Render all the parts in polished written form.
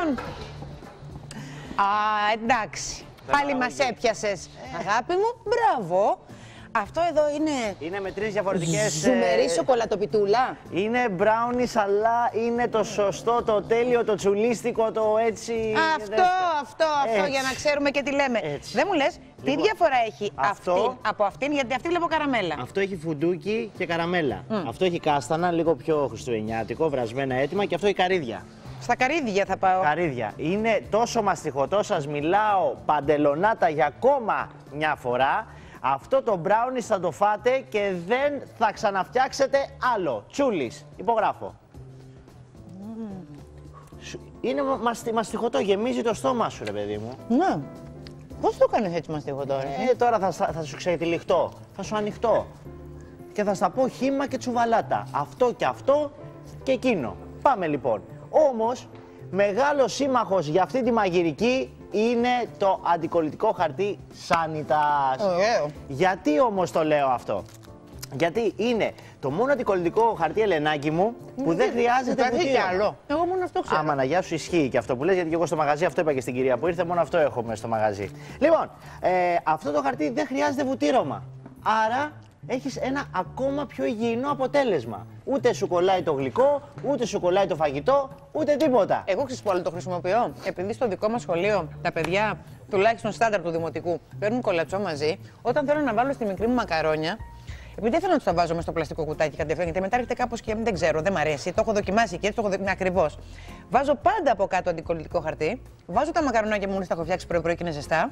λοιπόν. Α, εντάξει. Πάλι μας έπιασες. Αγάπη μου, μπράβο. Αυτό εδώ είναι με 3 διαφορετικές... Ζουμερή σοκολατοπιτούλα. Είναι brownies, αλλά είναι το σωστό, το τέλειο, το τσουλίστικο, το έτσι... Αυτό, για να ξέρουμε και τι λέμε. Έτσι. Δεν μου λες, τι διαφορά έχει αυτό από αυτήν, γιατί αυτή βλέπω καραμέλα. Αυτό έχει φουντούκι και καραμέλα. Αυτό έχει κάστανα, λίγο πιο χριστουγεννιάτικο, βρασμένα έτοιμα, και αυτό έχει καρύδια. Στα καρύδια θα πάω. Καρύδια. Είναι τόσο μαστιχωτό, σας μιλάω παντελονάτα για ακόμα μια φορά. Αυτό το brownie θα το φάτε και δεν θα ξαναφτιάξετε άλλο. Τσούλης, υπογράφω. Είναι μαστιχωτό, γεμίζει το στόμα σου, ρε παιδί μου. Ναι. Πώς το κάνεις έτσι μαστιχωτό, ρε? Τώρα θα σου ξετυλιχτώ, θα σου ανοιχτώ. Και θα στα πω χύμα και τσουβαλάτα. Αυτό και εκείνο. Πάμε λοιπόν. Όμως, μεγάλο σύμμαχος για αυτή τη μαγειρική είναι το αντικολλητικό χαρτί Sanitas. Γιατί όμως το λέω αυτό? Γιατί είναι το μόνο αντικολλητικό χαρτί, Ελενάκη μου, που δεν χρειάζεται βουτύρωμα. Εγώ μόνο αυτό ξέρω. Άμα να γεια σου, ισχύει και αυτό που λες, γιατί και εγώ στο μαγαζί αυτό είπα και στην κυρία που ήρθε, μόνο αυτό έχω μέσα στο μαγαζί. Λοιπόν, αυτό το χαρτί δεν χρειάζεται βουτύρωμα. Άρα έχεις ένα ακόμα πιο υγιεινό αποτέλεσμα. Ούτε σου κολλάει το γλυκό, ούτε σου κολλάει το φαγητό, ούτε τίποτα. Εγώ ξέρεις που το χρησιμοποιώ. Επειδή στο δικό μας σχολείο τα παιδιά, τουλάχιστον στάνταρ του δημοτικού, παίρνουν κολατσό μαζί, όταν θέλω να βάλω στη μικρή μου μακαρόνια, επειδή δεν θέλω να του τα βάζω μέσα στο πλαστικό κουτάκι κατευθείαν, γιατί μετά έρχεται κάπως και δεν ξέρω, δεν μ' αρέσει. Το έχω δοκιμάσει και έτσι το έχω ακριβώς. Βάζω πάντα από κάτω αντικολλητικό χαρτί, βάζω τα μακαρονάκια μου, μόλις τα έχω φτιάξει πρωί-πρωί και είναι ζεστά.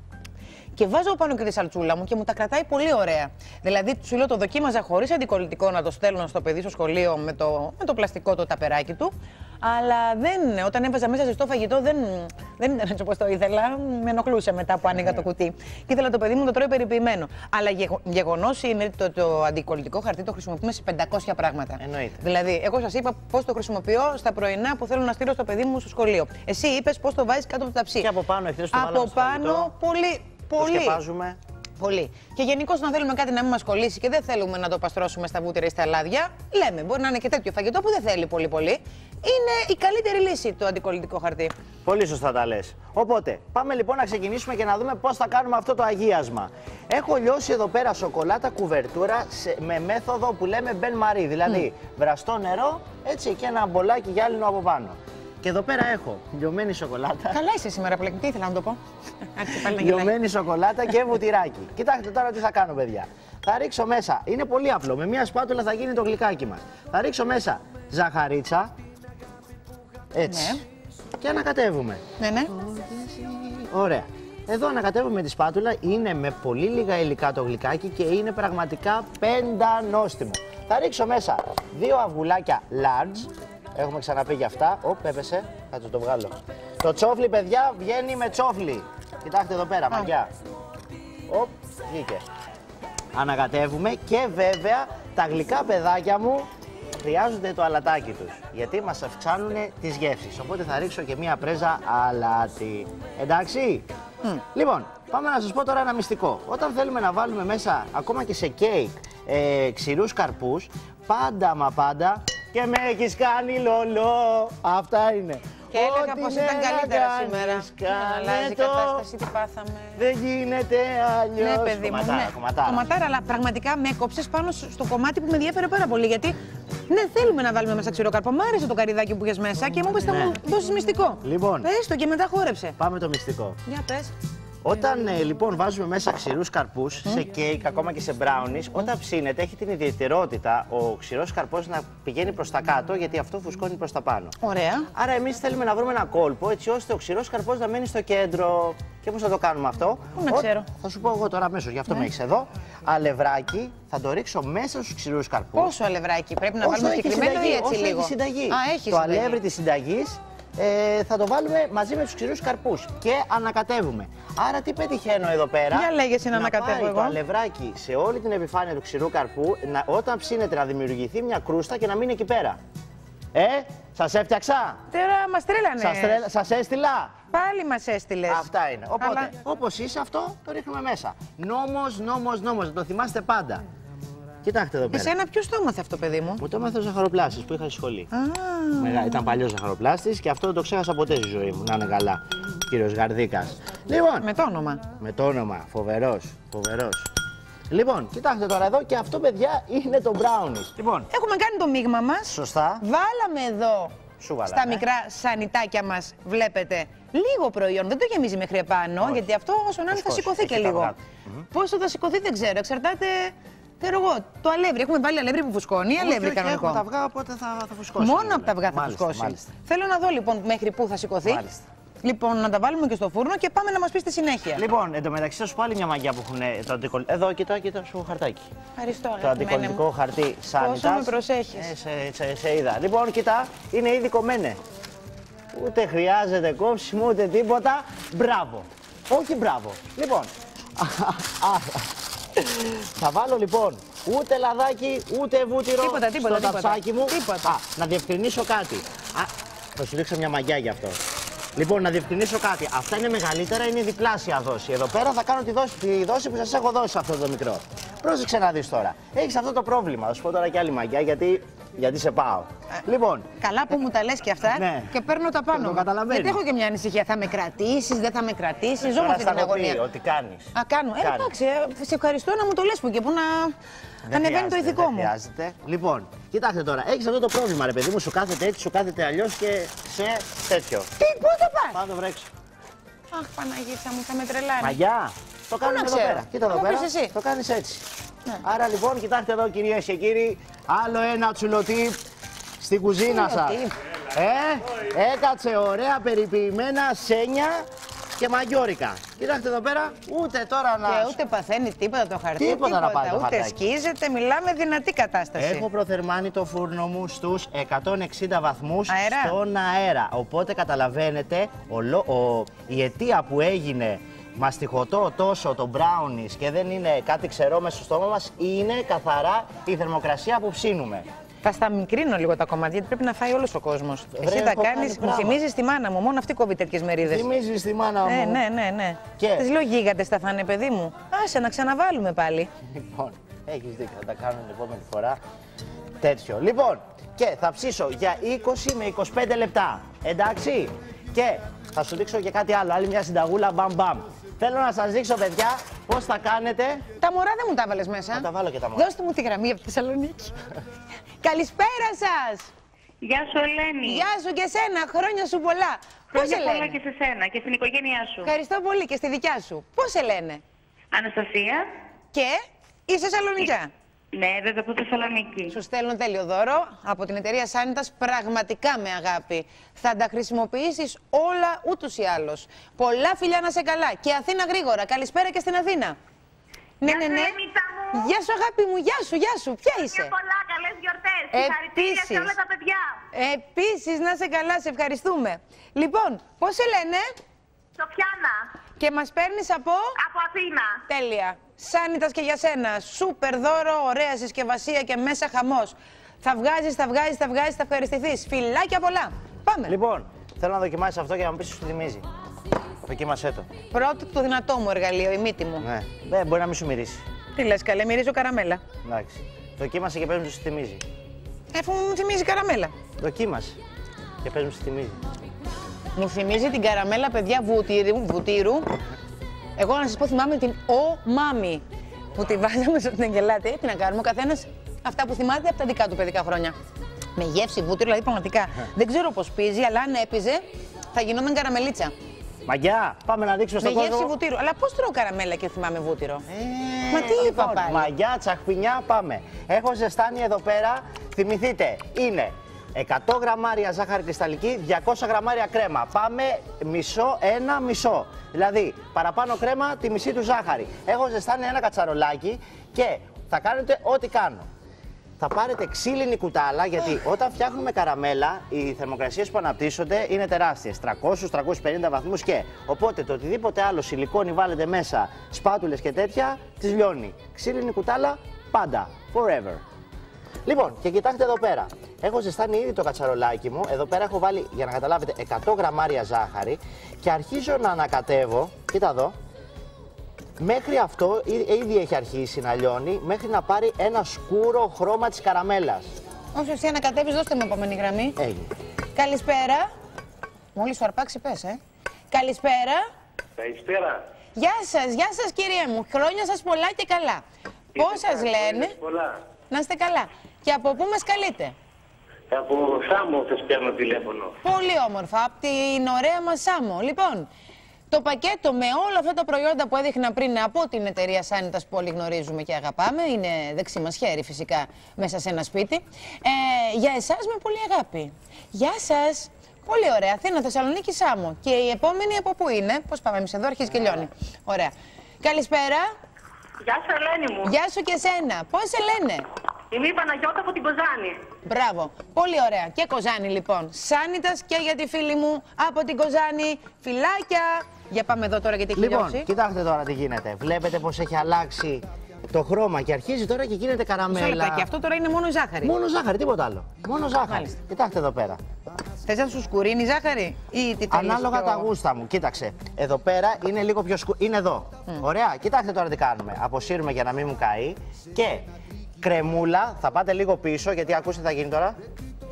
Και βάζω πάνω και τη σαλτσούλα μου και μου τα κρατάει πολύ ωραία. Δηλαδή, σου λέω, το δοκίμαζα χωρίς αντικολλητικό να το στέλνω στο παιδί στο σχολείο με το πλαστικό το ταπεράκι του. Αλλά όταν έβαζα μέσα ζεστό φαγητό, δεν ήταν έτσι όπως το ήθελα. Με ενοχλούσε μετά που άνοιγα το κουτί. Και ήθελα το παιδί μου το τρώει περιποιημένο. Αλλά γεγονός είναι το αντικολλητικό χαρτί το χρησιμοποιούμε σε 500 πράγματα. Εννοείται. Δηλαδή, εγώ σας είπα πώς το χρησιμοποιώ στα πρωινά που θέλω να στείλω στο παιδί μου στο σχολείο. Εσύ είπες πώς το βάζεις κάτω από το ταψί. Και από πάνω, εχθές το βάλαμε από πάνω, πολύ. Το σκεπάζουμε. Πολύ. Και γενικώς, να θέλουμε κάτι να μην μας κολλήσει και δεν θέλουμε να το παστρώσουμε στα βούτυρα ή στα λάδια, λέμε, μπορεί να είναι και τέτοιο φαγητό που δεν θέλει πολύ. Είναι η καλύτερη λύση το αντικολλητικό χαρτί. Πολύ σωστά τα λες. Οπότε, πάμε λοιπόν να ξεκινήσουμε και να δούμε πώς θα κάνουμε αυτό το αγίασμα. Έχω λιώσει εδώ πέρα σοκολάτα κουβερτούρα με μέθοδο που λέμε Μπεν Μαρί, δηλαδή βραστό νερό, έτσι, και ένα μπολάκι γυάλινο από πάνω. Και εδώ πέρα έχω λιωμένη σοκολάτα. Καλά είσαι σήμερα, Πλέκ, τι ήθελα να το πω. Λιωμένη σοκολάτα και βουτυράκι. Κοιτάξτε τώρα τι θα κάνω, παιδιά. Θα ρίξω μέσα, είναι πολύ απλό, με μια σπάτουλα θα γίνει το γλυκάκι μας. Θα ρίξω μέσα ζαχαρίτσα, έτσι, ναι. Και ανακατεύουμε. Ναι. Ωραία. Εδώ ανακατεύουμε τη σπάτουλα, είναι με πολύ λίγα υλικά το γλυκάκι και είναι πραγματικά πεντανόστιμο. Θα ρίξω μέσα 2 αυγουλάκια large. Έχουμε ξαναπεί για αυτά. Έπεσε. Κάτσε το βγάλω. Το τσόφλι, παιδιά, βγαίνει με τσόφλι. Κοιτάξτε εδώ πέρα, μαγιά. Βγήκε. Ανακατεύουμε και βέβαια τα γλυκά παιδάκια μου χρειάζονται το αλατάκι τους. Γιατί μας αυξάνουν τις γεύσεις. Οπότε θα ρίξω και μία πρέζα αλάτι. Εντάξει. Λοιπόν, πάμε να σας πω τώρα ένα μυστικό. Όταν θέλουμε να βάλουμε μέσα ακόμα και σε κέικ ξηρούς καρπούς, πάντα μα πάντα. Και με έχεις κάνει λολό. Αυτά είναι. Και έλεγα πως ήταν καλύτερα σήμερα. Αλλάζει η κατάσταση, τι πάθαμε. Δεν γίνεται αλλιώς. Ναι, παιδί μου, ναι. Κομματάρα, αλλά πραγματικά με έκοψες πάνω στο κομμάτι που με ενδιαφέρε πάρα πολύ. Γιατί ναι, θέλουμε να βάλουμε μέσα ξηρό καρπό. Μ' άρεσε το καρυδάκι που είχες μέσα και μου είπες θα μου δώσεις μυστικό. Λοιπόν, πες το και μετά χόρεψε. Πάμε το μυστικό. Για πες. Όταν λοιπόν βάζουμε μέσα ξηρούς καρπούς σε κέικ, ακόμα και σε brownies, όταν ψήνεται έχει την ιδιαιτερότητα ο ξηρός καρπός να πηγαίνει προς τα κάτω, γιατί αυτό φουσκώνει προς τα πάνω. Ωραία. Άρα εμείς θέλουμε να βρούμε ένα κόλπο έτσι ώστε ο ξηρός καρπός να μένει στο κέντρο. Και πώς θα το κάνουμε αυτό? Πού να ξέρω. Θα σου πω εγώ τώρα αμέσως, γι' αυτό με έχεις εδώ. Αλευράκι θα το ρίξω μέσα στους ξηρούς καρπούς. Πόσο αλευράκι, πρέπει να βάλουμε συγκεκριμένο ή έτσι λίγο? Έχει συνταγή. Έχει το αλεύρι της συνταγής. Θα το βάλουμε μαζί με τους ξηρούς καρπούς και ανακατεύουμε. Άρα τι πετυχαίνω εδώ πέρα? Για λέγεσαι να ανακατεύω εγώ. Το αλευράκι σε όλη την επιφάνεια του ξηρού καρπού, όταν ψήνεται να δημιουργηθεί μια κρούστα και να μείνει εκεί πέρα. Σας έφτιαξα. Τώρα μας τρέλανε. Σας έστειλα. Πάλι μας έστειλες. Αυτά είναι. Οπότε, όπως είσαι αυτό, το ρίχνουμε μέσα. Νόμος, να το θυμάστε πάντα. Κοιτάξτε εδώ πέρα. Εσένα ποιος το έμαθε αυτό, παιδί μου? Μου το έμαθε ο ζαχαροπλάστης που είχα στη σχολή. Ήταν παλιός ζαχαροπλάστης και αυτό δεν το ξέχασα ποτέ στη ζωή μου. Να είναι καλά. Κύριος Γαρδίκας. Λοιπόν. Με το όνομα. Με το όνομα. Φοβερός. Φοβερός. Λοιπόν, κοιτάξτε τώρα εδώ και αυτό, παιδιά, είναι το brownies. Λοιπόν. Έχουμε κάνει το μείγμα μας. Σωστά. Βάλαμε εδώ στα μικρά σανιτάκια μας, βλέπετε, λίγο προϊόν. Δεν το γεμίζει μέχρι επάνω, γιατί αυτό όσο να είναι θα σηκωθεί και λίγο. Πόσο θα σηκωθεί δεν ξέρω, εξαρτάται. Ξέρω εγώ, το αλεύρι. Έχουμε βάλει αλεύρι που φουσκώνει ή αλεύρι κανονικό? Από τα αυγά, οπότε θα φουσκώσει. Μόνο από τα αυγά θα φουσκώσει. Μάλιστα. Θέλω να δω λοιπόν μέχρι πού θα σηκωθεί. Μάλιστα. Λοιπόν, να τα βάλουμε και στο φούρνο και πάμε να μας πει στη συνέχεια. Λοιπόν, εντωμεταξύ θα σου πω άλλη μια μαγιά που έχουν το αντικολλητικό. Εδώ, κοιτά σου χαρτάκι. Ευχαριστώ. Το αντικολλητικό χαρτί Σάνιτας. Πόσο με προσέχεις. Σε είδα. Λοιπόν, κοιτά, είναι ήδη κομμένε. Ούτε χρειάζεται κόψιμο, ούτε τίποτα. Μπράβο. Όχι μπράβο. Λοιπόν. Θα βάλω λοιπόν ούτε λαδάκι, ούτε βούτυρο στο ταψάκι μου. Να διευκρινίσω κάτι. Θα σου δείξω μια μαγιά γι' αυτό. Λοιπόν, να διευκρινίσω κάτι. Αυτά είναι μεγαλύτερα, είναι διπλάσια δόση. Εδώ πέρα θα κάνω τη δόση που σας έχω δώσει σε αυτό το μικρό. Πρόσεξε να δεις τώρα. Έχεις αυτό το πρόβλημα. Θα σου πω τώρα και άλλη μαγιά γιατί σε πάω. Λοιπόν. Καλά που μου τα λες και αυτά, ναι. Και παίρνω τα πάνω. Το καταλαβαίνω. Γιατί έχω και μια ανησυχία. Θα με κρατήσεις, δεν θα με κρατήσεις. Ζω με αυτή την αγωνία. Ότι κάνεις. Κάνω. Εντάξει, σε ευχαριστώ να μου το λες που και που να ανεβαίνει το ηθικό μου. Δεν χρειάζεται. Λοιπόν, κοιτάξτε τώρα. Έχεις αυτό το πρόβλημα, ρε παιδί μου. Σου κάθεται έτσι, σου κάθεται αλλιώς και σε τέτοιο. Τι, πού θα πας? Πάω να το βρέξω. Αχ, Παναγίτσα μου, θα με τρελάνει. Μαγιά. Το κάνουμε εδώ πέρα. Κοίτα εδώ πέρα. Το κάνεις έτσι. Ναι. Άρα λοιπόν, κοιτάξτε εδώ, κυρίες και κύριοι, άλλο ένα τσουλοτίπ στην κουζίνα σας. Έκατσε ωραία περιποιημένα σένια και μαγιόρικα. Κοιτάξτε εδώ πέρα, ούτε τώρα να. Και ούτε παθαίνει τίποτα το χαρτί. Τίποτα να πάει το ούτε χαρτάκι. Σκίζεται, μιλάμε δυνατή κατάσταση. Έχω προθερμάνει το φούρνο μου στους 160 βαθμούς στον αέρα. Οπότε καταλαβαίνετε, η αιτία που έγινε μαστιχωτό τόσο το brownies και δεν είναι κάτι ξερό μέσα στο στόμα μας, είναι καθαρά η θερμοκρασία που ψήνουμε. Θα στα μικρύνω λίγο τα κομμάτια, γιατί πρέπει να φάει όλος ο κόσμος. Εσύ τα κάνεις, μου θυμίζεις τη μάνα μου, μόνο αυτή κόβει τέτοιες μερίδες. Θυμίζεις τη μάνα μου. Ναι. Τις λέω γίγαντες θα φάνε, παιδί μου. Άσε να ξαναβάλουμε πάλι. Λοιπόν, έχεις δίκιο, θα τα κάνουμε την επόμενη φορά τέτοιο. Λοιπόν, και θα ψήσω για 20 με 25 λεπτά, εντάξει. Και θα σου δείξω και κάτι άλλο, άλλη μια συνταγούλα μπαμ. Θέλω να σας δείξω, παιδιά, πώς θα κάνετε. Τα μωρά δεν μου τα βάλες μέσα. Θα τα βάλω και τα μωρά. Δώστε μου τη γραμμή από τη Θεσσαλονίκη. Καλησπέρα σας. Γεια σου, Ελένη. Γεια σου και σένα, χρόνια σου πολλά. Πώς σε λένε? Πολλά και σε σένα και στην οικογένειά σου. Ευχαριστώ πολύ και στη δικιά σου. Πώς σε λένε? Αναστασία. Και είσαι Θεσσαλονικιά? Ναι, βέβαια από Θεσσαλονίκη. Σου στέλνω τέλειο δώρο από την εταιρεία Σάνιτας, πραγματικά με αγάπη. Θα τα χρησιμοποιήσεις όλα ούτως ή άλλως. Πολλά φιλιά να σε καλά. Και Αθήνα γρήγορα. Καλησπέρα και στην Αθήνα. Ναι. Γεια σου, αγάπη μου, γεια σου. Ποια είσαι? Πολλά καλές γιορτές. Συγχαρητήρια σε όλα τα παιδιά. Επίσης, να σε καλά, σε ευχαριστούμε. Λοιπόν, πώς σε λένε? Σοφιάνα. Και μας παίρνεις από? Από Αθήνα. Τέλεια. Σάνιτας και για σένα. Σούπερ δώρο, ωραία συσκευασία και μέσα χαμός. Θα βγάζεις, θα ευχαριστηθείς. Φιλάκια πολλά. Πάμε. Λοιπόν, θέλω να δοκιμάσεις αυτό και να μου πεις σου θυμίζει. Δοκίμασέ το. Πρώτο το δυνατό μου εργαλείο, η μύτη μου. Ναι, μπορεί να μην σου μυρίσει. Τι λες, καλέ, μυρίζω καραμέλα. Εντάξει. Δοκίμασε και πες μου σου θυμίζει. Αφού μου θυμίζει καραμέλα. Δοκίμασε και πες μου σου θυμίζει. Μου θυμίζει την καραμέλα, παιδιά, βουτύρου. Εγώ να σας πω, θυμάμαι την μάμη που τη βάζαμε στον Αγγελάτη. Τι να κάνουμε, ο καθένας αυτά που θυμάται από τα δικά του παιδικά χρόνια. Με γεύση βούτυρο, δηλαδή πραγματικά. Δεν ξέρω πώς πίζει, αλλά αν έπιζε θα γινόταν καραμελίτσα. Μαγιά, πάμε να δείξουμε στον κόσμο. Με γεύση βουτύρου. Αλλά πώς τρώω καραμέλα και θυμάμαι βούτυρο? Μα τι είπα πάλι? Μαγιά, τσαχπινιά, πάμε. Έχω ζεστάνει εδώ πέρα, θυμηθείτε, είναι 100 γραμμάρια ζάχαρη κρυσταλλική, 200 γραμμάρια κρέμα. Πάμε μισό. Δηλαδή, παραπάνω κρέμα, τη μισή του ζάχαρη. Έχω ζεστάνει ένα κατσαρολάκι και θα κάνετε ό,τι κάνω. Θα πάρετε ξύλινη κουτάλα, γιατί όταν φτιάχνουμε καραμέλα, οι θερμοκρασίες που αναπτύσσονται είναι τεράστιες. 300-350 βαθμούς και. Οπότε το οτιδήποτε άλλο σιλικόνι βάλετε μέσα, σπάτουλες και τέτοια, τις λιώνει. Ξύλινη κουτάλα, πάντα. Forever. Λοιπόν, και κοιτάξτε εδώ πέρα. Έχω ζεστάνει ήδη το κατσαρολάκι μου. Εδώ πέρα έχω βάλει, για να καταλάβετε, 100 γραμμάρια ζάχαρη και αρχίζω να ανακατεύω. Κοίτα εδώ. Μέχρι αυτό ήδη έχει αρχίσει να λιώνει, μέχρι να πάρει ένα σκούρο χρώμα της καραμέλας. Όσο εσύ ανακατεύεις, δώστε με επόμενη γραμμή. Έγινε. Καλησπέρα. Μόλις σου αρπάξει, πες, Καλησπέρα. Καλησπέρα. Γεια σας κυρία μου. Χρόνια σας πολλά και καλά. Πώς σας λένε? Πολλά. Να είστε καλά. Και από πού μας καλείτε? Από Σάμο σας παίρνω τηλέφωνο. Πολύ όμορφα, από την ωραία μας Σάμο. Λοιπόν, το πακέτο με όλα αυτά τα προϊόντα που έδειχνα πριν από την εταιρεία Sanitas που όλοι γνωρίζουμε και αγαπάμε, είναι δεξί μας χέρι φυσικά μέσα σε ένα σπίτι, για εσάς με πολύ αγάπη. Γεια σας. Πολύ ωραία. Αθήνα, Θεσσαλονίκη, Σάμο. Και η επόμενη από πού είναι? Πώς πάμε εμείς εδώ, αρχίζει και λιώνει. Ωραία. Καλησπέρα. Γεια σου, Ελένη μου. Γεια σου και σένα. Πώς σε λένε? Είμαι η Παναγιώτα από την Κοζάνη. Μπράβο. Πολύ ωραία. Και Κοζάνη λοιπόν. Sanitas και για τη φίλη μου από την Κοζάνη. Φιλάκια. Για πάμε εδώ τώρα γιατί έχει λιώσει. Λοιπόν, κοιτάξτε τώρα τι γίνεται. Βλέπετε πως έχει αλλάξει το χρώμα και αρχίζει τώρα και γίνεται καραμέλα. Και αυτό τώρα είναι μόνο ζάχαρη. Μόνο ζάχαρη, τίποτα άλλο. Μόνο ζάχαρη. Μάλιστα. Κοιτάξτε εδώ πέρα. Θες να σου σκουρίνει η ζάχαρη ή τι θέλεις? Ανάλογα τα γούστα μου. Κοίταξε. Εδώ πέρα είναι λίγο πιο είναι εδώ. Ωραία. Κοιτάξτε τώρα τι κάνουμε. Αποσύρουμε για να μην μου καεί. Και κρεμούλα. Θα πάτε λίγο πίσω γιατί ακούστε τι θα γίνει τώρα.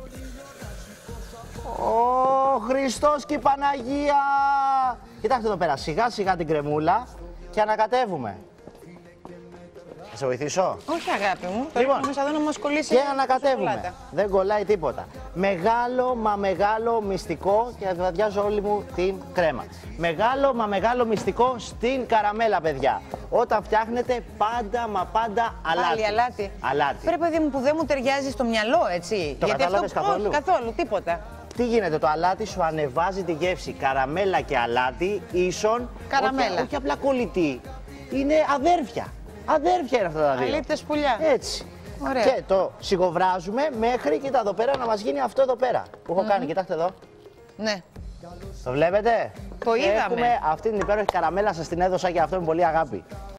Ω Χριστός και η Παναγία. Κοιτάξτε εδώ πέρα. Σιγά σιγά την κρεμούλα και ανακατεύουμε. Θα σε βοηθήσω? Όχι αγάπη μου. Λοιπόν, Μέσα εδώ να μας κολλήσει. και ανακατεύουμε. Δεν κολλάει τίποτα. Μεγάλο μα μεγάλο μυστικό και θα βαδιάζω όλη μου την κρέμα. Μεγάλο μα μεγάλο μυστικό στην καραμέλα, παιδιά. Όταν φτιάχνετε πάντα μα πάντα αλάτι. Πάλι αλάτι. Αλάτι. Πρέπει παιδί μου που δεν μου ταιριάζει στο μυαλό, έτσι. Το κατάλαβες καθόλου? Όχι, καθόλου, τίποτα. Τι γίνεται, το αλάτι σου ανεβάζει τη γεύση. Καραμέλα και αλάτι ίσον. Καραμέλα. Όχι απλά κολλητή. Είναι αδέρφια. Αδέρφια είναι αυτά τα δύο. Αλήτες πουλιά. Έτσι. Ωραία. Και το σιγοβράζουμε μέχρι, κοίτα εδώ πέρα, να μας γίνει αυτό εδώ πέρα. Που έχω κάνει, κοιτάξτε εδώ. Ναι. Το βλέπετε? Το είδαμε. Έχουμε αυτή την υπέροχη καραμέλα, σας την έδωσα και αυτό με πολύ αγάπη.